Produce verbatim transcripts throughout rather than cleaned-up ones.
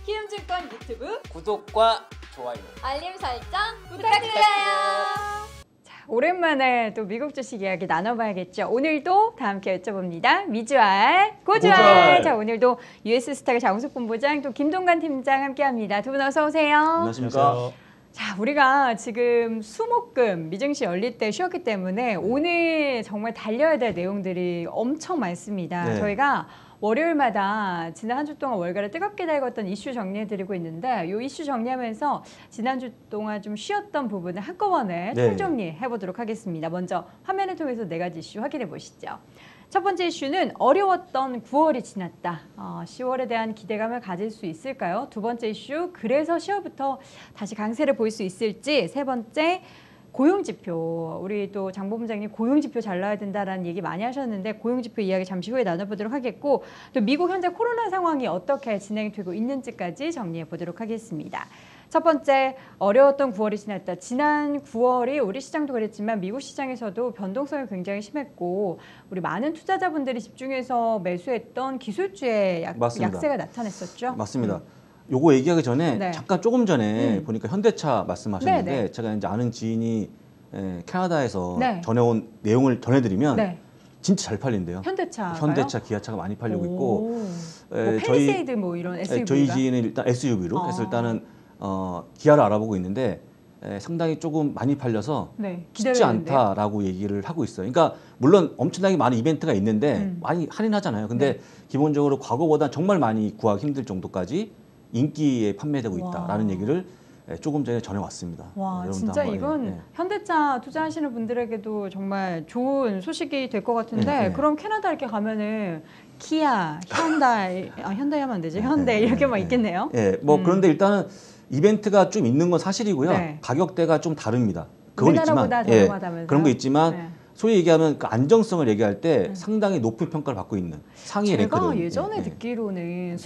키움증권 유튜브 구독과 좋아요, 알림 설정 부탁드려요. 자, 오랜만에 또 미국 주식 이야기 나눠봐야겠죠. 오늘도 다 함께 여쭤봅니다. 미주알, 고주알. 고주알. 자, 오늘도 유에스스탁의 장우석 본부장 또 김동관 팀장 함께합니다. 두 분 어서 오세요. 안녕하십니까. 자, 우리가 지금 수목금 미증시 열릴 때 쉬었기 때문에 오늘 정말 달려야 될 내용들이 엄청 많습니다. 네. 저희가 월요일마다 지난 한 주 동안 월가를 뜨겁게 달궜던 이슈 정리해드리고 있는데 이 이슈 정리하면서 지난주 동안 좀 쉬었던 부분을 한꺼번에 네. 총정리해보도록 하겠습니다. 먼저 화면을 통해서 네 가지 이슈 확인해 보시죠. 첫 번째 이슈는 어려웠던 구월이 지났다. 어, 시월에 대한 기대감을 가질 수 있을까요? 두 번째 이슈, 그래서 시월부터 다시 강세를 보일 수 있을지. 세 번째, 고용지표. 우리 또 장 본부장님 고용지표 잘 나와야 된다라는 얘기 많이 하셨는데 고용지표 이야기 잠시 후에 나눠보도록 하겠고, 또 미국 현재 코로나 상황이 어떻게 진행되고 있는지까지 정리해 보도록 하겠습니다. 첫 번째, 어려웠던 구월이 지났다. 지난 구월이 우리 시장도 그랬지만 미국 시장에서도 변동성이 굉장히 심했고 우리 많은 투자자분들이 집중해서 매수했던 기술주의 약, 약세가 나타났었죠. 맞습니다. 요거 얘기하기 전에 네. 잠깐 조금 전에 음. 보니까 현대차 말씀하셨는데 네, 네. 제가 이제 아는 지인이 에, 캐나다에서 네. 전해온 내용을 전해드리면 네. 진짜 잘 팔린대요. 현대차. 현대차, 기아차가 많이 팔리고 있고 뭐 에, 펠리세이드 뭐 이런 에스유브이가. 저희 지인은 일단 에스유브이로 어. 해서 일단은 어, 기아를 알아보고 있는데 에, 상당히 조금 많이 팔려서 네, 쉽지 기다려야겠네요. 않다라고 얘기를 하고 있어요. 그러니까 물론 엄청나게 많은 이벤트가 있는데 음. 많이 할인하잖아요. 근데 네. 기본적으로 과거보다 정말 많이 구하기 힘들 정도까지 인기에 판매되고 있다라는 와. 얘기를 조금 전에 전해왔습니다. 와, 여러분도 진짜 한번, 이건 예, 예. 현대차 투자하시는 분들에게도 정말 좋은 소식이 될 것 같은데 네, 네. 그럼 캐나다 이렇게 가면은 키아, 현다이, 아, 현다이 하면 안 되지? 현대 네, 이렇게만 네, 있겠네요. 예, 뭐 음. 그런데 일단은 이벤트가 좀 있는 건 사실이고요. 네. 가격대가 좀 다릅니다. 그건 있지만 우리나라보다 예, 저렴하다면서요? 그런 거 있지만 네. 소위 얘기하면 그 안정성을 얘기할 때 음. 상당히 높은 평가를 받고 있는 상위 제가 랭크들. 예전에 예, 예. 듣기로는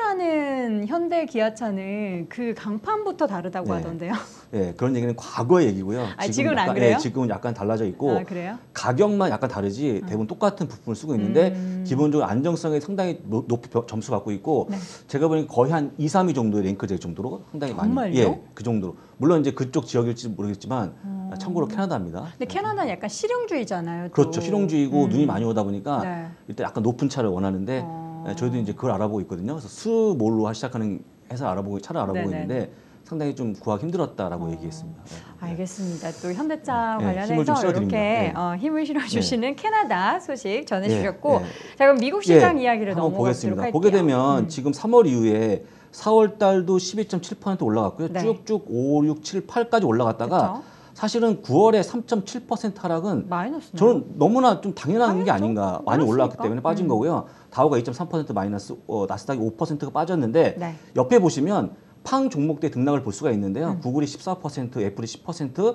수출하는 현대 기아차는 그 강판부터 다르다고 네. 하던데요. 예, 그런 얘기는 과거의 얘기고요. 아, 지금은 약간, 안 그래요? 예, 지금은 약간 달라져 있고 아, 그래요? 가격만 약간 다르지 대부분 똑같은 부품을 쓰고 있는데 음. 기본적으로 안정성에 상당히 노- 높이 벼- 점수 받고 있고 네. 제가 보니 거의 한 이, 삼 위 정도의 랭크될 정도로 상당히 정말요? 많이 예, 그 정도로. 물론 이제 그쪽 지역일지 모르겠지만 어. 참고로 캐나다입니다. 근데 캐나다는 약간 실용주의잖아요. 또. 그렇죠. 실용주의고 음. 눈이 많이 오다 보니까 네. 일단 약간 높은 차를 원하는데 어. 예, 저희도 이제 그걸 알아보고 있거든요. 그래서 스몰로 시작하는 회사 알아보고 차를 알아보고 네네. 있는데 상당히 좀 구하기 힘들었다라고 어. 얘기했습니다. 예, 예. 알겠습니다. 또 현대차 네, 힘을 관련해서 좀 실어드립니다. 이렇게 네. 어, 힘을 실어주시는 캐나다 소식 전해주셨고, 예, 예. 자 그럼 미국 시장 예, 이야기를 한번 넘어가도록 보겠습니다. 할게요. 보게 되면 음. 지금 삼월 이후에 사월 달도 십이 점 칠 퍼센트 올라갔고요. 네. 쭉쭉 오, 육, 칠, 팔까지 올라갔다가 그쵸? 사실은 구월에 삼 점 칠 퍼센트 하락은 마이너스. 저는 너무나 좀 당연한 게 당연하죠. 아닌가. 많이 그렇습니까? 올라갔기 때문에 빠진 음. 거고요. 다우가 이 점 삼 퍼센트 마이너스, 어, 나스닥이 오 퍼센트가 빠졌는데 네. 옆에 보시면 팡 종목대 등락을 볼 수가 있는데요. 음. 구글이 십사 퍼센트, 애플이 십 퍼센트,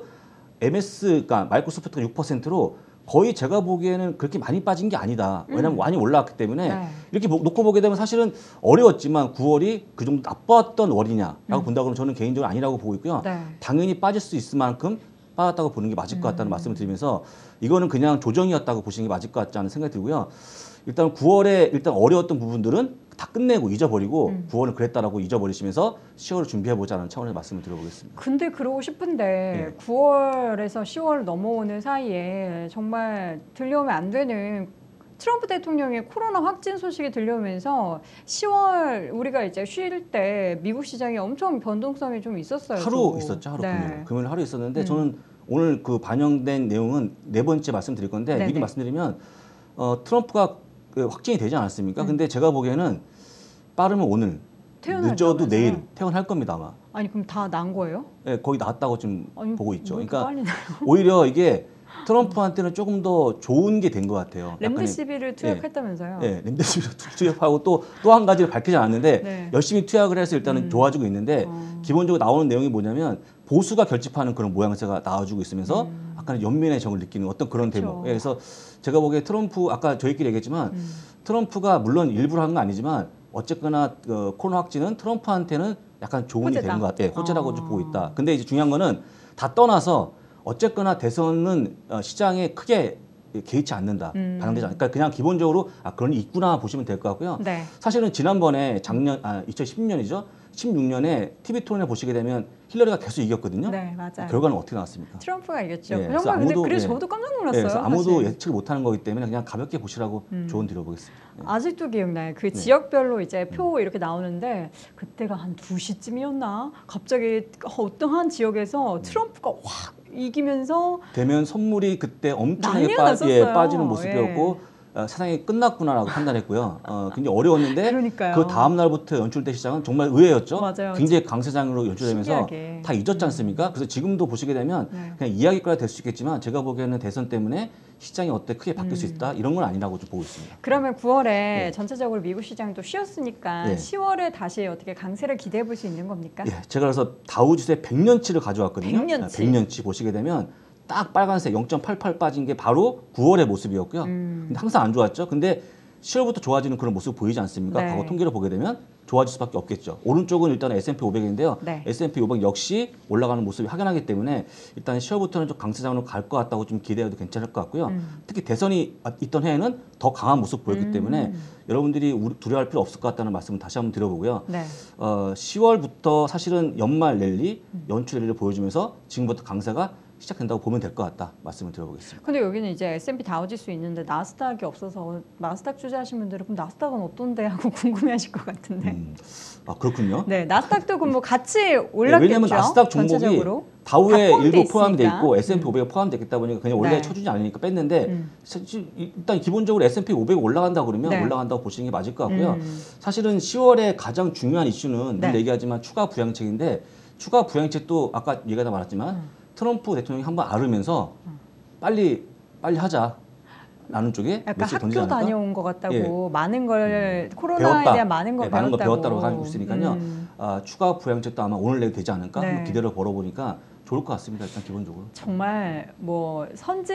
엠에스, 그러니까 마이크로소프트가 육 퍼센트로 거의 제가 보기에는 그렇게 많이 빠진 게 아니다. 왜냐하면 음. 많이 올라왔기 때문에 네. 이렇게 보- 놓고 보게 되면 사실은 어려웠지만 구월이 그 정도 나빴던 월이냐라고 음. 본다고는 저는 개인적으로 아니라고 보고 있고요. 네. 당연히 빠질 수 있을 만큼 빠졌다고 보는 게 맞을 것 같다는 음. 말씀을 드리면서 이거는 그냥 조정이었다고 보시는 게 맞을 것 같지 않은 생각이 들고요. 일단 구월에 일단 어려웠던 부분들은 다 끝내고 잊어버리고 음. 구월은 그랬다라고 잊어버리시면서 시월을 준비해보자는 차원에서 말씀을 드려보겠습니다. 근데 그러고 싶은데 예. 구월에서 시월 넘어오는 사이에 정말 들려오면 안 되는 트럼프 대통령의 코로나 확진 소식이 들려오면서 시월 우리가 이제 쉴 때 미국 시장에 엄청 변동성이 좀 있었어요. 하루 또. 있었죠. 하루 네. 금요일. 금요일 하루 있었는데 음. 저는 오늘 그 반영된 내용은 네 번째 말씀드릴 건데 네네. 미리 말씀드리면 어, 트럼프가 그 확진이 되지 않았습니까? 음. 근데 제가 보기에는 빠르면 오늘, 늦어도 퇴원한다면서요? 내일 퇴원할 겁니다 아마. 아니 그럼 다 난 거예요? 예, 거의 나왔다고 지금 아니, 보고 있죠. 왜 이렇게 그러니까 빨리 나요? 오히려 이게 트럼프한테는 조금 더 좋은 게 된 것 같아요. 약간의- 렘데시비를 투약했다면서요? 예, 렘데시비를 투약하고 또 또 한 가지를 밝히지 않았는데 네. 열심히 투약을 해서 일단은 음. 좋아지고 있는데 어. 기본적으로 나오는 내용이 뭐냐면 보수가 결집하는 그런 모양새가 나와주고 있으면서 음. 약간 연민의 정을 느끼는 어떤 그런 그쵸. 대목. 예, 그래서 제가 보기에 트럼프 아까 저희끼리 얘기했지만 음. 트럼프가 물론 일부러 한 건 아니지만 어쨌거나 어, 코로나 확진은 트럼프한테는 약간 좋은 게 호재다. 되는 것 같아요. 호재라고 어. 좀 보고 있다. 근데 이제 중요한 거는 다 떠나서 어쨌거나 대선은 어, 시장에 크게 개의치 않는다, 음. 반영되지 않는다. 그러니까 그냥 기본적으로 아 그런 게 있구나 보시면 될 것 같고요. 네. 사실은 지난번에 작년 아 이천십 년이죠. 십육 년에 티비 토론회 보시게 되면 힐러리가 계속 이겼거든요. 네, 맞아요. 결과는 어떻게 나왔습니까? 트럼프가 이겼죠. 예, 정말 그래서 근데 아무도, 그래서 예. 저도 깜짝 네, 놀랐어요. 그래서 아무도 사실. 예측을 못하는 거기 때문에 그냥 가볍게 보시라고 음. 조언 드려보겠습니다. 예. 아직도 기억나요. 그 네. 지역별로 이제 표 이렇게 나오는데 그때가 한 두 시쯤이었나? 갑자기 어떠한 지역에서 트럼프가 확 이기면서 되면 선물이 그때 엄청나게 난리가 빠, 났었어요. 예, 빠지는 모습이었고 어, 세상이 끝났구나라고 판단했고요. 어, 굉장히 어려웠는데 그러니까요. 그 다음 날부터 연출된 시장은 정말 의외였죠. 맞아요. 굉장히 강세장으로 연출되면서 신기하게. 다 잊었지 않습니까? 그래서 지금도 보시게 되면 네. 그냥 이야기거리가 될 수 있겠지만 제가 보기에는 대선 때문에 시장이 어때 크게 바뀔 수 음. 있다 이런 건 아니라고 좀 보고 있습니다. 그러면 구월에 예. 전체적으로 미국 시장도 쉬었으니까 예. 시월에 다시 어떻게 강세를 기대해 볼 수 있는 겁니까? 예, 제가 그래서 다우지수의 백 년치를 가져왔거든요. 백 년치. 백 년치 보시게 되면 딱 빨간색 영 점 팔팔 빠진 게 바로 구월의 모습이었고요. 음. 근데 항상 안 좋았죠. 근데 시월부터 좋아지는 그런 모습 보이지 않습니까? 네. 과거 통계를 보게 되면 좋아질 수밖에 없겠죠. 오른쪽은 일단 에스 앤 피 오백인데요. 네. 에스 앤 피 오백 역시 올라가는 모습이 확연하기 때문에 일단 시월부터는 좀 강세장으로 갈 것 같다고 좀 기대해도 괜찮을 것 같고요. 음. 특히 대선이 있던 해에는 더 강한 모습 보였기 음. 때문에 여러분들이 우리- 두려워할 필요 없을 것 같다는 말씀을 다시 한번 드려보고요. 네. 어, 시월부터 사실은 연말 랠리, 음. 연초 랠리를 보여주면서 지금부터 강세가 시작된다고 보면 될 것 같다 말씀을 드려보겠습니다. 근데 여기는 이제 에스 앤 피 다우지수 있는데 나스닥이 없어서 나스닥 투자하신 분들은 그럼 나스닥은 어떤데 하고 궁금해하실 것 같은데. 음, 아 그렇군요. 네, 나스닥도 그럼 뭐 같이 네, 올랐겠죠. 왜냐하면 나스닥 종목이 전체적으로. 다우에 다 포함돼 일부 포함돼 있으니까. 있고 에스 앤 피 음. 오백에 포함돼 있다 보니까 그냥 원래 네. 쳐주지 않으니까 뺐는데 음. 사실 일단 기본적으로 에스 앤 피 오백이 올라간다 그러면 네. 올라간다고 보시는 게 맞을 것 같고요. 음. 사실은 시월에 가장 중요한 이슈는 늘 네. 얘기하지만 추가 부양책인데 추가 부양책도 아까 얘기하다 말았지만 음. 트럼프 대통령이 한번 앓으면서 빨리 빨리 하자. 라는 쪽에 약간 메시지 던지지 학교 않을까? 다녀온 것 같다고 예. 많은 걸 코로나에 배웠다. 대한 많은 걸 네, 많은 거 배웠다고. 배웠다고 가지고 있으니까요. 음. 아, 추가 부양책도 아마 오늘 내일 되지 않을까 네. 한번 기대를 걸어보니까 좋을 것 같습니다. 일단 기본적으로. 정말 뭐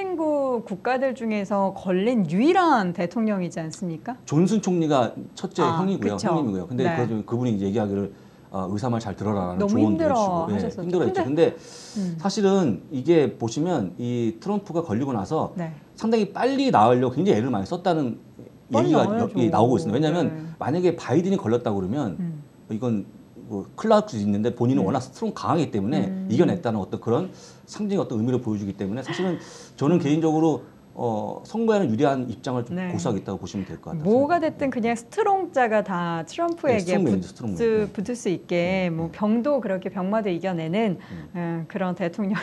선진국 국가들 중에서 걸린 유일한 대통령이지 않습니까? 존슨 총리가 첫째 아, 형이고요, 그쵸. 형님이고요. 근데 네. 그 그분이 이제 얘기하기를 어, 의사말 잘 들어라라는 너무 조언도 힘들어 해주시고 예, 하셨었죠. 힘들어했죠. 근데- 근데 음. 사실은 이게 보시면 이 트럼프가 걸리고 나서 네. 상당히 빨리 나으려고 굉장히 애를 많이 썼다는 빨리 얘기가 나와야죠. 여- 예, 나오고 있습니다. 왜냐하면 네. 만약에 바이든이 걸렸다 그러면 음. 이건 뭐 큰일 날 수도 있는데 본인은 음. 워낙 스트롱 강하기 때문에 음. 이겨냈다는 어떤 그런 상징의 어떤 의미를 보여주기 때문에 사실은 저는 개인적으로 어, 선거에는 유리한 입장을 좀 네. 고수하겠다고 보시면 될 것 같아요. 뭐가 됐든 그냥 스트롱자가 다 네, 트럼프에게 스트롱맨이죠, 스트롱맨. 붙을, 네. 붙을 수 있게 네, 뭐 네. 병도 그렇게 병마도 이겨내는 음. 음, 그런 대통령이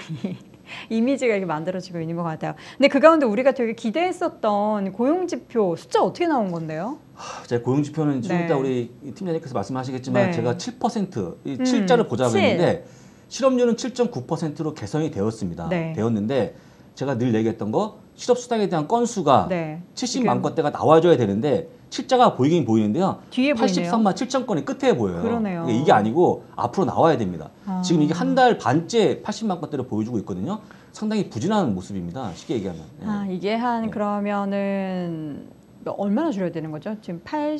이미지가 이렇게 만들어지고 있는 것 같아요. 근데 그 가운데 우리가 되게 기대했었던 고용지표 숫자 어떻게 나온 건데요? 제 고용지표는 지금 네. 이따 우리 팀장님께서 말씀하시겠지만 네. 제가 칠 퍼센트 이 음, 칠자를 보자고 칠. 했는데 실업률은 칠 점 구 퍼센트로 개선이 되었습니다. 네. 되었는데 제가 늘 얘기했던 거 실업 수당에 대한 건수가 네. 칠십만 건대가 나와줘야 되는데 칠자가 보이긴 보이는데요. 뒤에 보이네요. 팔십삼만 칠천 건이 끝에 보여요. 그러네요. 그러니까 이게 아니고 앞으로 나와야 됩니다. 아. 지금 이게 한 달 반째 팔십만 건대를 보여주고 있거든요. 상당히 부진한 모습입니다. 쉽게 얘기하면. 예. 아, 이게 한 네. 그러면은 얼마나 줄여야 되는 거죠? 지금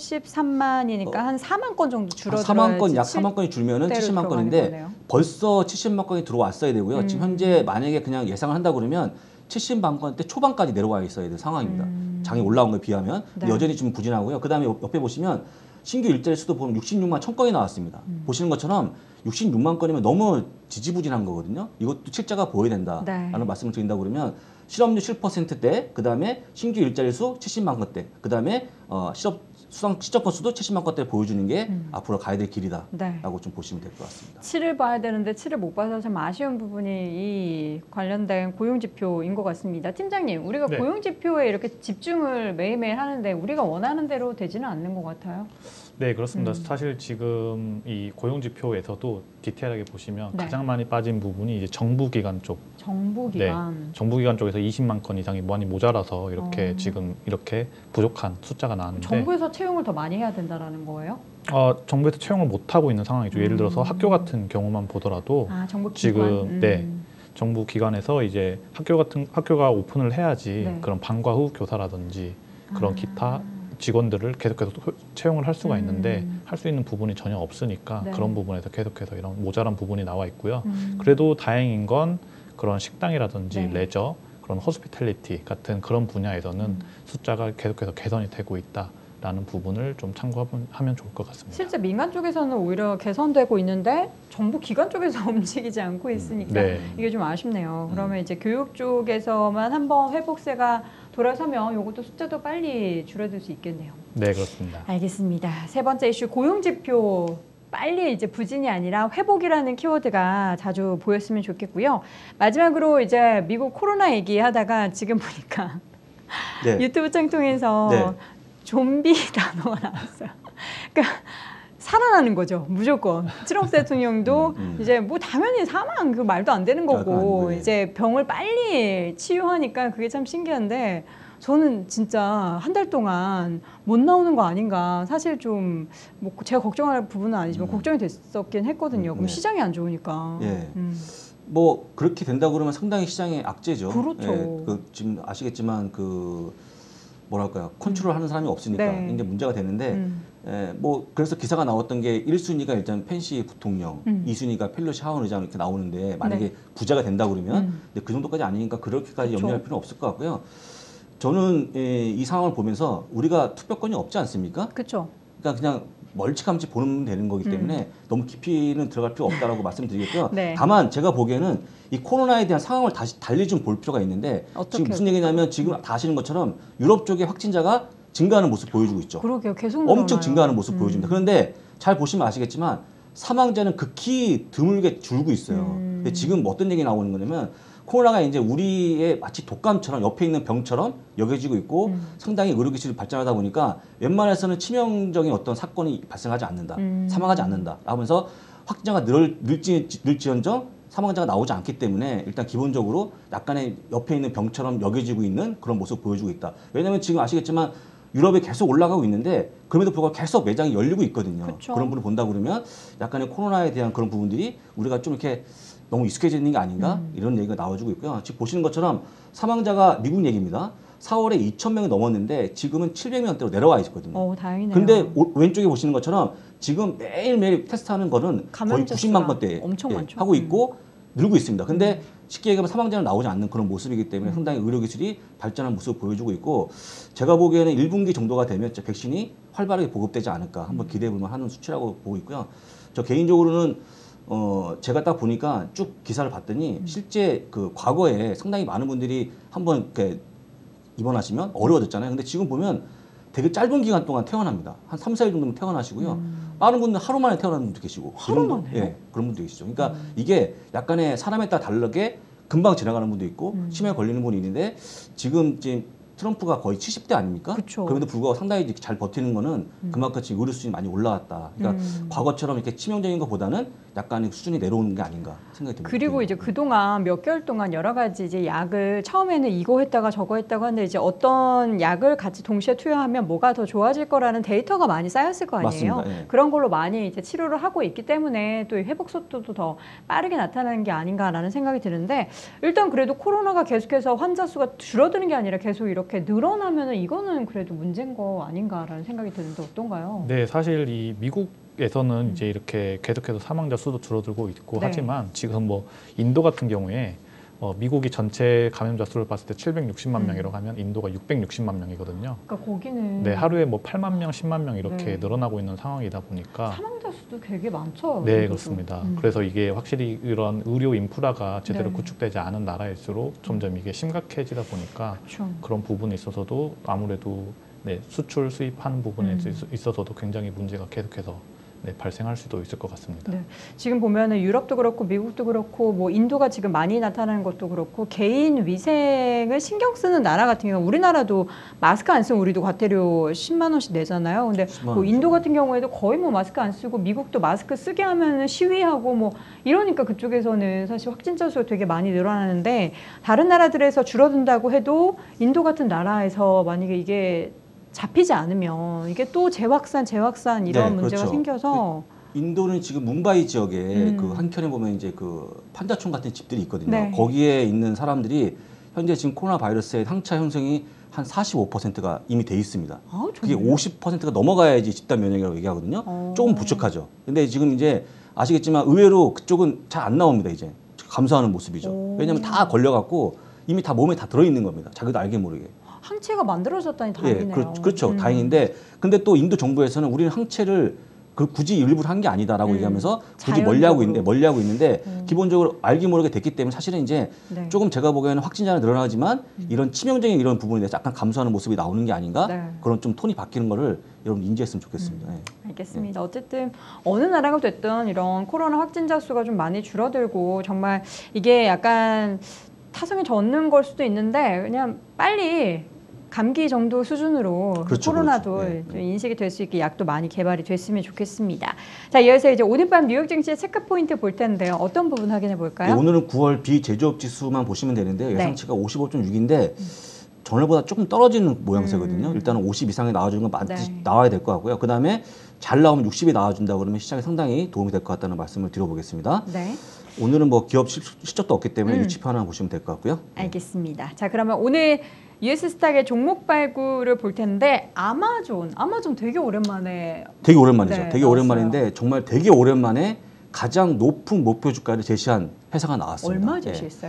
팔십삼만이니까 한 사만 건 정도 한 줄어들어야지. 사만 건, 약 사만 건이 줄면은 칠대로 칠십만 들어가는 건인데 거네요. 벌써 칠십만 건이 들어왔어야 되고요. 음. 지금 현재 만약에 그냥 예상을 한다 그러면 칠십만 건대 초반까지 내려와 있어야 될 상황입니다. 음. 장이 올라온 거에 비하면 네. 여전히 좀 부진하고요. 그다음에 옆- 옆에 보시면 신규 일자리 수도 보면 육십육만 천 건이 나왔습니다. 음. 보시는 것처럼 육십육만 건이면 너무 지지부진한 거거든요. 이것도 칠자가 보여야 된다라는 네. 말씀을 드린다 그러면 실업률 칠 퍼센트대, 그다음에 신규 일자리 수 칠십만 건대, 그다음에 어, 실업 수당 시적 건수도 칠십만 건대 보여주는 게 음. 앞으로 가야 될 길이다라고 네. 좀 보시면 될 것 같습니다. 칠을 봐야 되는데 칠을 못 봐서 참 아쉬운 부분이 이 관련된 고용지표인 것 같습니다. 팀장님, 우리가 네. 고용지표에 이렇게 집중을 매일매일 하는데 우리가 원하는 대로 되지는 않는 것 같아요. 네, 그렇습니다. 음. 사실 지금 이 고용지표에서도 디테일하게 보시면 네. 가장 많이 빠진 부분이 이제 정부기관 쪽, 정부기관. 정부기관 쪽에서 이십만 건 이상이 많이 모자라서 이렇게 어. 지금 이렇게 부족한 숫자가 나왔는데 정부에서 채용을 더 많이 해야 된다라는 거예요? 어, 정부에서 채용을 못 하고 있는 상황이죠. 예를 들어서 음. 학교 같은 경우만 보더라도 아, 정부 지금, 기관. 네. 정부 기관에서 이제 학교 같은 학교가 오픈을 해야지 네. 그런 방과 후 교사라든지 그런 아. 기타 직원들을 계속해서 채용을 할 수가 있는데 음. 할 수 있는 부분이 전혀 없으니까 네. 그런 부분에서 계속해서 이런 모자란 부분이 나와 있고요. 음. 그래도 다행인 건 그런 식당이라든지 네. 레저 그런 호스피탈리티 같은 그런 분야에서는 음. 숫자가 계속해서 개선이 되고 있다라는 부분을 좀 참고하면 좋을 것 같습니다. 실제 민간 쪽에서는 오히려 개선되고 있는데 정부 기관 쪽에서 움직이지 않고 있으니까 네. 이게 좀 아쉽네요. 음. 그러면 이제 교육 쪽에서만 한번 회복세가 돌아서면 이것도 숫자도 빨리 줄어들 수 있겠네요. 네, 그렇습니다. 알겠습니다. 세 번째 이슈 고용 지표 빨리 이제 부진이 아니라 회복이라는 키워드가 자주 보였으면 좋겠고요. 마지막으로 이제 미국 코로나 얘기하다가 지금 보니까 네. 유튜브 창 통해서 네. 좀비 단어가 나왔어요. 그러니까 살아나는 거죠, 무조건. 트럼프 대통령도 음, 음. 이제 뭐 당연히 사망 그 말도 안 되는 아, 그건 거고 아니고, 예. 이제 병을 빨리 치유하니까 그게 참 신기한데 저는 진짜 한 달 동안 못 나오는 거 아닌가 사실 좀 뭐 제가 걱정할 부분은 아니지만 음. 걱정이 됐었긴 했거든요. 음, 그럼 네. 시장이 안 좋으니까. 예. 음. 뭐 그렇게 된다 그러면 상당히 시장의 악재죠. 그렇죠. 예, 그 지금 아시겠지만 그 뭐랄까요 컨트롤하는 사람이 없으니까 네. 이제 문제가 되는데 음. 예, 뭐 그래서 기사가 나왔던 게 일 순위가 일단 펜시 부통령, 음. 이 순위가 펠로시 하원 의장 이렇게 나오는데 만약에 네. 부자가 된다 그러면 음. 근데 그 정도까지 아니니까 그렇게까지 그쵸. 염려할 필요는 없을 것 같고요. 저는 예, 이 상황을 보면서 우리가 투표권이 없지 않습니까? 그렇죠. 그러니까 그냥 멀찌감치 보면 되는 거기 때문에 너무 깊이는 들어갈 필요 없다라고 말씀드리겠고요. 네. 다만 제가 보기에는 이 코로나에 대한 상황을 다시 달리 좀 볼 필요가 있는데 어떻게 지금 무슨 얘기냐면 지금 다 아시는 것처럼 유럽 쪽의 확진자가 증가하는 모습 보여주고 있죠. 그러게요. 계속 엄청 늘어나요. 증가하는 모습 음. 보여줍니다. 그런데 잘 보시면 아시겠지만 사망자는 극히 드물게 줄고 있어요. 음. 근데 지금 뭐 어떤 얘기 나오는 거냐면 코로나가 이제 우리의 마치 독감처럼 옆에 있는 병처럼 여겨지고 있고 음. 상당히 의료기술이 발전하다 보니까 웬만해서는 치명적인 어떤 사건이 발생하지 않는다. 음. 사망하지 않는다. 하면서 확진자가 늘, 늘지, 늘지언정 사망자가 나오지 않기 때문에 일단 기본적으로 약간의 옆에 있는 병처럼 여겨지고 있는 그런 모습을 보여주고 있다. 왜냐하면 지금 아시겠지만 유럽에 계속 올라가고 있는데 그럼에도 불구하고 계속 매장이 열리고 있거든요. 그쵸. 그런 부분을 본다 그러면 약간의 코로나에 대한 그런 부분들이 우리가 좀 이렇게 너무 익숙해져 있는 게 아닌가 음. 이런 얘기가 나와주고 있고요. 지금 보시는 것처럼 사망자가 미국 얘기입니다. 사월에 이천 명이 넘었는데 지금은 칠백 명대로 내려와 있거든요. 어, 다행이네요. 근데 오- 왼쪽에 보시는 것처럼 지금 매일매일 테스트하는 거는 거의 감염자 구십만 수가 건대 엄청 예, 많죠. 하고 있고 늘고 있습니다. 근데 쉽게 얘기하면 사망자는 나오지 않는 그런 모습이기 때문에 상당히 의료기술이 발전한 모습을 보여주고 있고 제가 보기에는 일 분기 정도가 되면 진짜 백신이 활발하게 보급되지 않을까 한번 기대해 볼 만한 수치라고 보고 있고요. 저 개인적으로는 어 제가 딱 보니까 쭉 기사를 봤더니 실제 그 과거에 상당히 많은 분들이 한번 이렇게 입원하시면 어려워졌잖아요. 근데 지금 보면 되게 짧은 기간 동안 퇴원합니다. 한 삼, 사 일 정도면 퇴원하시고요. 음. 빠른 분들은 하루 만에 퇴원하는 분도 계시고. 그 하루 정도? 만에요? 예, 그런 분도 계시죠. 그러니까 이게 약간의 사람에 따라 다르게 금방 지나가는 분도 있고 음. 치매에 걸리는 분이 있는데 지금 이제 트럼프가 거의 칠십 대 아닙니까? 그쵸. 그럼에도 불구하고 상당히 이제 잘 버티는 거는 음. 그만큼 지금 의료 수준이 많이 올라왔다. 그러니까 음. 과거처럼 이렇게 치명적인 것보다는 약간의 수준이 내려오는 게 아닌가 생각이 듭니다. 그리고 이제 그동안 몇 개월 동안 여러 가지 이제 약을 처음에는 이거 했다가 저거 했다가 하는데 이제 어떤 약을 같이 동시에 투여하면 뭐가 더 좋아질 거라는 데이터가 많이 쌓였을 거 아니에요. 맞습니다. 예. 그런 걸로 많이 이제 치료를 하고 있기 때문에 또 이 회복 속도도 더 빠르게 나타나는 게 아닌가라는 생각이 드는데 일단 그래도 코로나가 계속해서 환자 수가 줄어드는 게 아니라 계속 이렇게 늘어나면은 이거는 그래도 문제인 거 아닌가라는 생각이 드는데 어떤가요? 네, 사실 이 미국에서는 이제 이렇게 계속해서 사망자 수도 줄어들고 있고 네. 하지만 지금 뭐 인도 같은 경우에 어, 미국이 전체 감염자 수를 봤을 때 칠백육십만 음. 명이라고 하면 인도가 육백육십만 명이거든요. 그러니까 거기는 네, 하루에 뭐 팔만 명, 십만 명 이렇게 네. 늘어나고 있는 상황이다 보니까 사망자 수도 되게 많죠. 네, 인도도. 그렇습니다. 음. 그래서 이게 확실히 이런 의료 인프라가 제대로 네. 구축되지 않은 나라일수록 점점 이게 심각해지다 보니까 그렇죠. 그런 부분에 있어서도 아무래도 네, 수출 수입하는 부분에 음. 있- 있어서도 굉장히 문제가 계속해서 네, 발생할 수도 있을 것 같습니다. 네. 지금 보면은 유럽도 그렇고 미국도 그렇고 뭐 인도가 지금 많이 나타나는 것도 그렇고 개인 위생을 신경 쓰는 나라 같은 경우 우리나라도 마스크 안 쓰면 우리도 과태료 십만 원씩 내잖아요. 근데 십만 뭐 원. 인도 같은 경우에도 거의 뭐 마스크 안 쓰고 미국도 마스크 쓰게 하면은 시위하고 뭐 이러니까 그쪽에서는 사실 확진자 수가 되게 많이 늘어나는데 다른 나라들에서 줄어든다고 해도 인도 같은 나라에서 만약에 이게 잡히지 않으면 이게 또 재확산, 재확산 이런 네, 문제가 그렇죠. 생겨서 인도는 지금 뭄바이 지역에 음. 그 한켠에 보면 이제 그 판자촌 같은 집들이 있거든요. 네. 거기에 있는 사람들이 현재 지금 코로나 바이러스의 항차 형성이 한 사십오 퍼센트가 이미 돼 있습니다. 아, 그게 정말요? 오십 퍼센트가 넘어가야지 집단 면역이라고 얘기하거든요. 어. 조금 부족하죠. 근데 지금 이제 아시겠지만 의외로 그쪽은 잘 안 나옵니다. 이제 감소하는 모습이죠. 오. 왜냐하면 다 걸려갖고 이미 다 몸에 다 들어있는 겁니다. 자기도 알게 모르게. 항체가 만들어졌다니 예, 다행이네요. 그렇, 그렇죠. 음. 다행인데 근데 또 인도 정부에서는 우리는 항체를 그 굳이 일부러 한 게 아니다라고 음, 얘기하면서 굳이 자연적으로. 멀리하고 있는데 멀리하고 있는데 음. 기본적으로 알게 모르게 됐기 때문에 사실은 이제 네. 조금 제가 보기에는 확진자는 늘어나지만 음. 이런 치명적인 이런 부분에 대해서 약간 감소하는 모습이 나오는 게 아닌가 네. 그런 좀 톤이 바뀌는 거를 여러분 인지했으면 좋겠습니다. 예. 알겠습니다. 어쨌든 어느 나라가 됐든 이런 코로나 확진자 수가 좀 많이 줄어들고 정말 이게 약간 타성에 젖는 걸 수도 있는데 그냥 빨리 감기 정도 수준으로 그렇죠, 코로나도 그렇죠. 네, 좀 인식이 될 수 있게 약도 많이 개발이 됐으면 좋겠습니다. 자, 이어서 이제 오늘 밤 뉴욕 증시의 체크 포인트 볼 텐데요. 어떤 부분 확인해 볼까요? 예, 오늘은 구월 비제조업 지수만 보시면 되는데요. 네. 예상치가 오십오 점 육인데 전월보다 조금 떨어지는 모양새거든요. 음. 일단은 오십 이상이 나와주는 건 맞, 네. 나와야 될 것 같고요. 그 다음에 잘 나오면 육십이 나와준다 그러면 시장에 상당히 도움이 될 것 같다는 말씀을 드려보겠습니다. 네. 오늘은 뭐 기업 실- 실적도 없기 때문에 음. 유치표 하나 보시면 될 것 같고요. 알겠습니다. 자, 그러면 오늘 유에스스탁의 종목 발굴을 볼 텐데 아마존, 아마존 되게 오랜만에 되게 오랜만이죠. 네, 되게 나왔어요. 오랜만인데 정말 되게 오랜만에 가장 높은 목표 주가를 제시한 회사가 나왔습니다. 얼마 예. 제시했어요?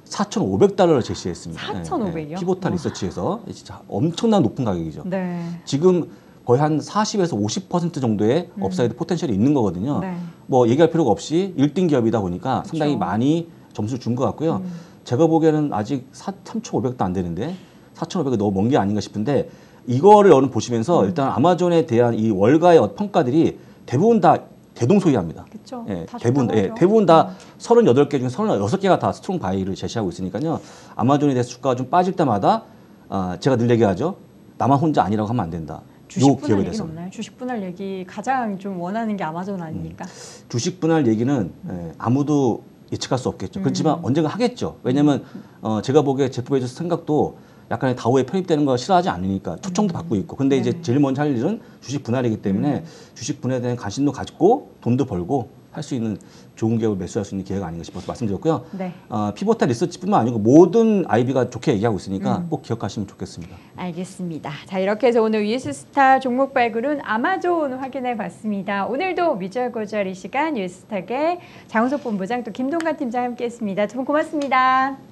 사천오백 달러를 제시했습니다. 사천오백이요? 피보타 와. 리서치에서 진짜 엄청난 높은 가격이죠. 네. 지금 거의 한 사십에서 오십 퍼센트 정도의 음. 업사이드 포텐셜이 있는 거거든요. 네. 뭐 얘기할 필요가 없이 일 등 기업이다 보니까 그쵸. 상당히 많이 점수를 준 것 같고요. 음. 제가 보기에는 아직 삼천오백도 안 되는데 사천오백이 너무 먼 게 아닌가 싶은데 이거를 여러분 보시면서 음. 일단 아마존에 대한 이 월가의 어- 평가들이 대부분 다 대동소이합니다. 그렇죠. 예, 다 대부분 좋다고 예, 하죠. 대부분 다 서른여덟 개 중에 서른여섯 개가 다 스트롱 바이를 제시하고 있으니까요. 아마존에 대해서 주가가 좀 빠질 때마다 아, 제가 늘 얘기하죠. 나만 혼자 아니라고 하면 안 된다. 요 주식 분할 기업에 얘기는 대해서. 없나요? 주식 분할 얘기 가장 좀 원하는 게 아마존 아닙니까? 주식 분할 얘기는 예, 아무도 예측할 수 없겠죠. 음. 그렇지만 언젠가 하겠죠. 왜냐하면 어, 제가 보기에 제프 베조스 생각도 약간의 다오에 편입되는 거 싫어하지 않으니까 초청도 받고 있고. 근데 네. 이제 제일 먼저 할 일은 주식 분할이기 때문에 주식 분할에 대한 관심도 가지고 돈도 벌고 할 수 있는 좋은 기업을 매수할 수 있는 기회가 아닌가 싶어서 말씀드렸고요. 네. 어, 피보타 리서치뿐만 아니고 모든 아이비가 좋게 얘기하고 있으니까 음. 꼭 기억하시면 좋겠습니다. 알겠습니다. 자, 이렇게 해서 오늘 유에스스타 종목 발굴은 아마존 확인해 봤습니다. 오늘도 뮤추얼 고주알 이 시간 유에스스탁의 장우석 본부장 또 김동관 팀장 함께했습니다. 두 분 고맙습니다.